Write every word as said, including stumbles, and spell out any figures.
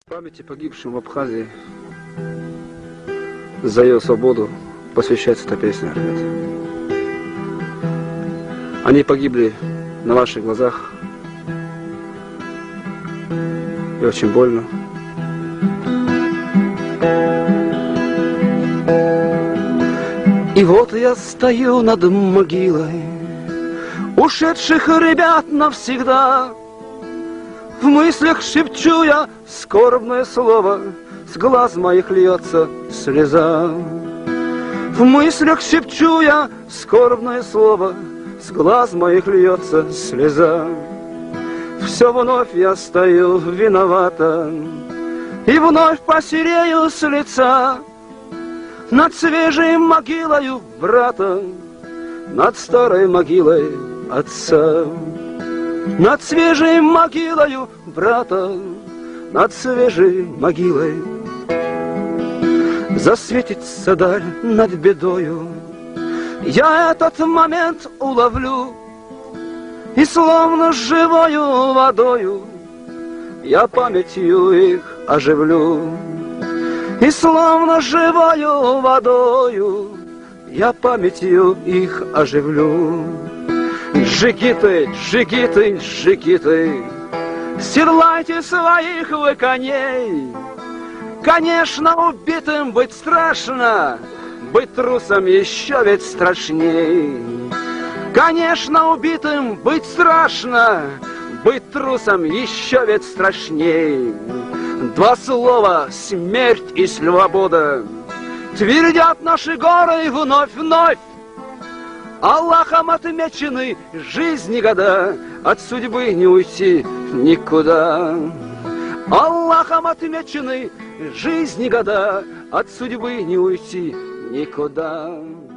Памяти погибшим в Абхазии за ее свободу посвящается эта песня, ребят. Они погибли на ваших глазах. И очень больно. И вот я стою над могилой ушедших ребят навсегда. В мыслях шепчу я скорбное слово, с глаз моих льется слеза. В мыслях шепчу я скорбное слово, с глаз моих льется слеза. Все вновь я стою виновата, и вновь посерею с лица над свежей могилою брата, над старой могилой отца. Над свежей могилою брата, над свежей могилой засветится даль над бедою. Я этот момент уловлю, и словно живою водою я памятью их оживлю. И словно живою водою я памятью их оживлю. Джигиты, джигиты, джигиты, седлайте своих вы коней. Конечно, убитым быть страшно, быть трусом еще ведь страшней. Конечно, убитым быть страшно, быть трусом еще ведь страшней. Два слова — смерть и свобода — твердят наши горы вновь-вновь. Аллахом отмечены жизни года, от судьбы не уйти никуда. Аллахом отмечены жизни года, от судьбы не уйти никуда.